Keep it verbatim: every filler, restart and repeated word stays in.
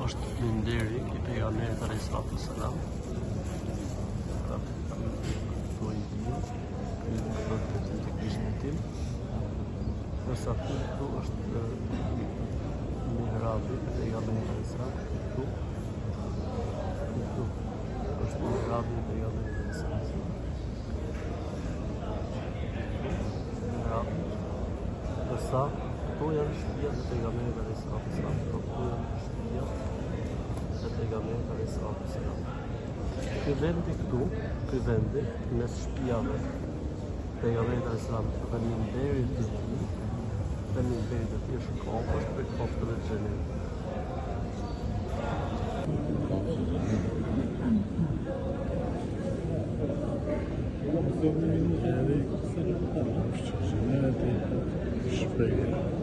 është minderi i pejgamberit alayhis salatu wassalam. Këtu i di, këtu është të kishën tim. Nësa këtu është mihrabi i pejgamberit alayhis salam. Këtu, këtu është mihrabi i pejgamberit alayhis salam. Mihrabi. Nësa këtu janë shtëpia të pejgamberit alayhis salam. Këtu janë shtëpia të pejgamberit alayhis salam. Ky vendi këtu, ky vendi mes shtëpiave pejgamberit alayhis salam dhe minderit të tij, dhe minderit të tij është kopës për kopëve të xhenetit. Minderit të xhenetit shpejt.